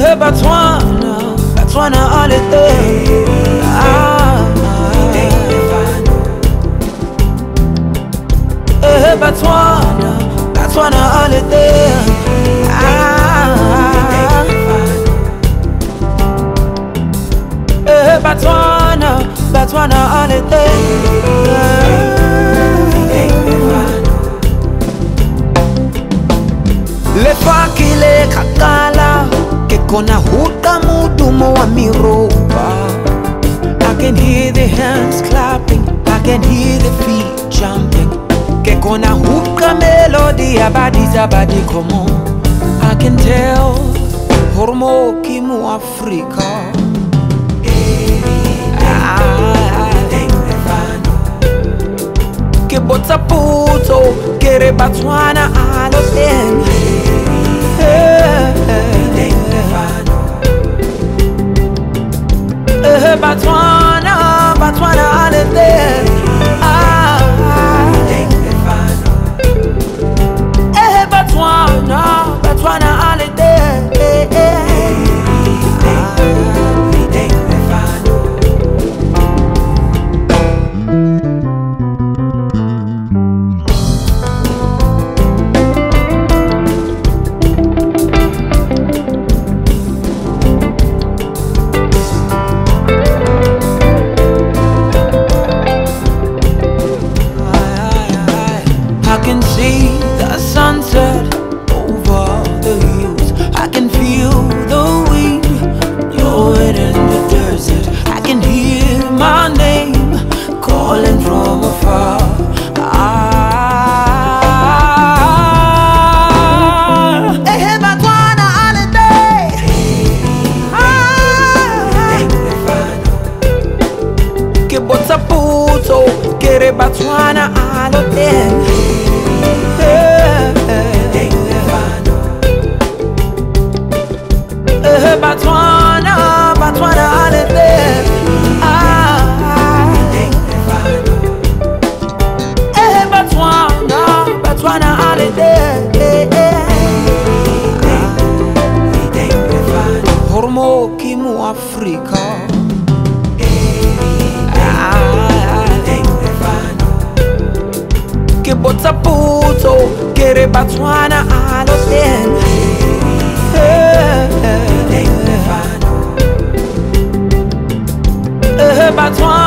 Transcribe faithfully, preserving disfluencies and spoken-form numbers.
Eh, Botswana, Botswana holiday. Ah, eh, Botswana, Botswana holiday. Ah, eh, Botswana, Botswana holiday. Le fakile kakala ke kona huka mudumo wa miroba. I can hear the hands clapping, I can hear the feet jumping. Ke kona huka melody abadi zabadi komo. I can tell hormo kimu Afrika. Ke botsa puto ke re Botswana alo teng. Eh, Botswana, Botswana holiday. Ah, eh, Botswana, Botswana holiday. I can see the sunset over the hills. I can feel the wind blowing in the desert. I can hear my name calling from afar. Ah, eh, Botswana holiday. Ah, ke botsa puto ke re Botswana holiday. Eh, Botswana, Botswana holiday. Ah, eh, Botswana, Botswana holiday. Hormo kimu Afrika. Ke botsa puto ke re Botswana holiday. Eh, Botswana.